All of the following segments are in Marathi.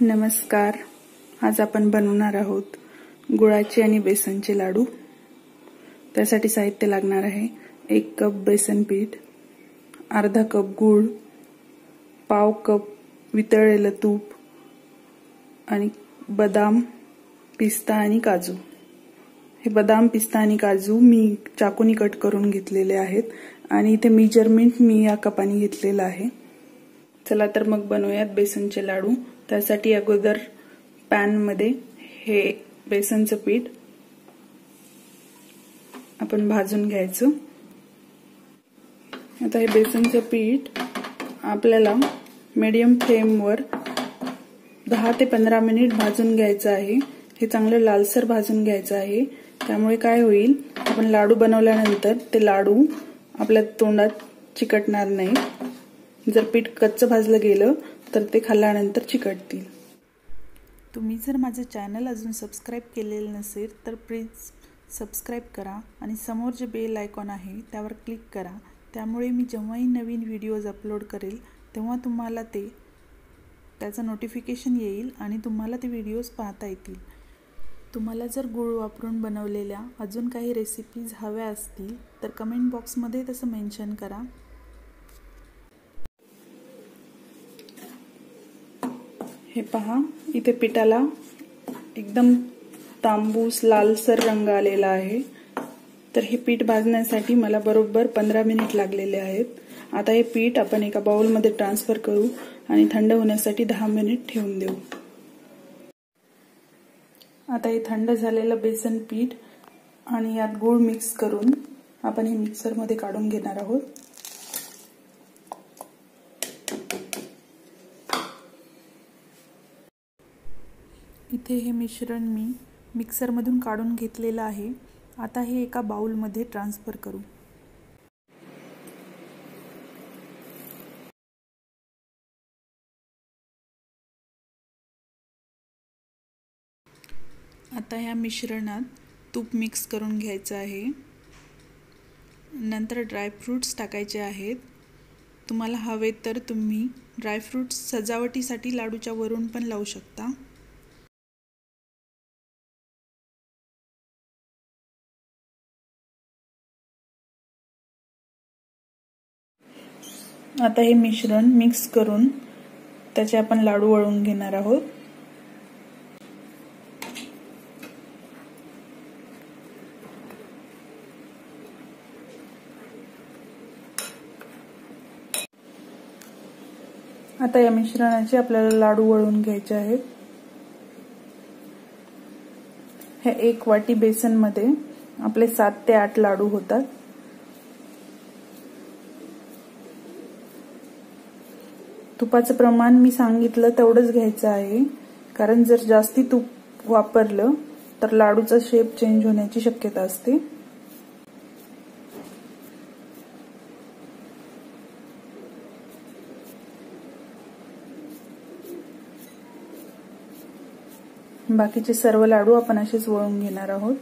नमस्कार. आज आपण बनवणार आहोत गुळाचे आणि बेसनचे लाडू. त्यासाठी साहित्य लागणार आहे 1 कप बेसन पीठ, अर्धा कप गूळ, पाव कप वितळलेलं तूप आणि बदाम, पिस्ता आणि काजू. हे बदाम, पिस्ता आणि काजू मी चाकूनी कट करून घेतलेले आहेत आणि इथे मेजरमेंट मी या कपाने घेतलेलं आहे. चला तर मग बनवूयात बेसनचे लाडू. त्यासाठी अगोदर पॅन मध्ये हे बेसनचं पीठ आपण भाजून घ्यायचं. आता हे बेसनचं पीठ आपल्याला मीडियम फ्लेमवर 10 ते 15 मिनिट भाजून घ्यायचं आहे. हे चांगलं लालसर भाजून घ्यायचं आहे. त्यामुळे काय होईल, आपण लाडू बनवल्यानंतर ते लाडू आपल्या तोंडात चिकटणार नाही. जर पीठ कच्चं भाजलं गेलं तर ते खाल्ल्यानंतर चिकटतील. तुम्ही जर माझं चॅनल अजून सबस्क्राईब केलेलं नसेल तर प्लीज सबस्क्राईब करा आणि समोर जे बेल आयकॉन आहे त्यावर क्लिक करा. त्यामुळे मी जेव्हाही नवीन व्हिडिओज अपलोड करेल तेव्हा तुम्हाला त्याचं नोटिफिकेशन येईल आणि तुम्हाला ते व्हिडिओज पाहता येतील. तुम्हाला जर गूळ वापरून बनवलेल्या अजून काही रेसिपीज हव्या असतील तर कमेंट बॉक्समध्ये तसं मेन्शन करा. हे पहा, इथे पिठाला एकदम तांबूस लालसर रंग आलेला आहे. तर हे पीठ भाजण्यासाठी मला बरोबर 15 मिनिट लागलेले आहेत. आता हे पीठ आपण एका बाउलमध्ये ट्रान्सफर करू आणि थंड होण्यासाठी 10 मिनिट ठेवून देऊ. आता हे थंड झालेलं बेसन पीठ आणि यात गूळ मिक्स करून आपण हे मिक्सरमध्ये काढून घेणार आहोत. इथे हे मिश्रण मी मिक्सरमधून काढून घेतलेलं आहे. आता हे एका बाउलमध्ये ट्रान्सफर करू. आता या मिश्रणात तूप मिक्स करून घ्यायचं आहे. नंतर ड्रायफ्रूट्स टाकायचे आहेत. तुम्हाला हवे तर तुम्ही ड्रायफ्रूट्स सजावटीसाठी लाडूच्या वरून पण लावू शकता. आता हे मिश्रण मिक्स करून त्याचे आपण लाडू वळून घेणार आहोत. आता या मिश्रणाचे आपल्याला लाडू वळून घ्यायचे आहेत. हे 1 वाटी बेसन मध्ये आपले 7 ते 8 लाडू होतात. तुपाचं प्रमाण मी सांगितलं तेवढंच घ्यायचं आहे, कारण जर जास्ती तूप वापरलं तर लाडूचा शेप चेंज होण्याची शक्यता असते. बाकीचे सर्व लाडू आपण असेच वळून घेणार आहोत.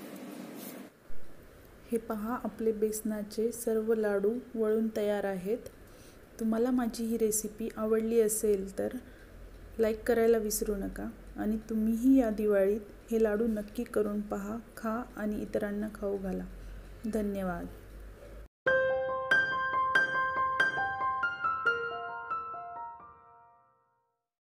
हे पहा, आपले बेसनाचे सर्व लाडू वळून तयार आहेत. तुम्हाला माझी ही रेसिपी आवडली असेल तर लाईक करायला विसरू नका आणि तुम्हीही या दिवाळीत हे लाडू नक्की करून पहा, खा आणि इतरांना खाऊ घाला. धन्यवाद.